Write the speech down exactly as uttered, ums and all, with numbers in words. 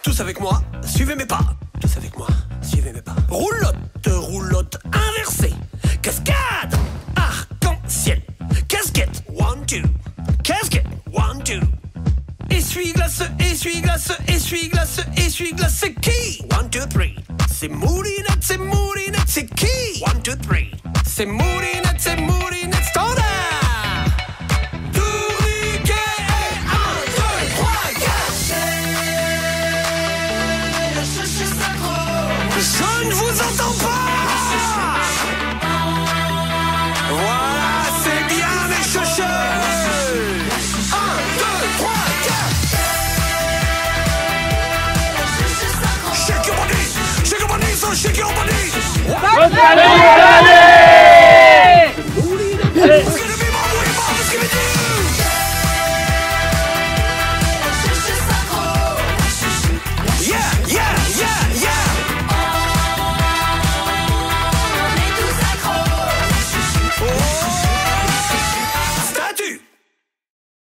Tous avec moi, suivez mes pas. Tous avec moi, suivez mes pas. Roulotte, roulotte inversée. Cascade, arc-en-ciel. Casquette, one, two. Casquette, one, two. Essuie-glace, essuie-glace, essuie-glace, essuie-glace, c'est qui? One, two, three. C'est Moulinette, c'est Moulinette, c'est qui? One, two, three. C'est Moulinette, c'est Moulinette, standard. Je ne vous entends pas. Voilà, c'est bien mes chouchous. Un, deux, trois, quatre. Shake your body, shake your body, so shake your body.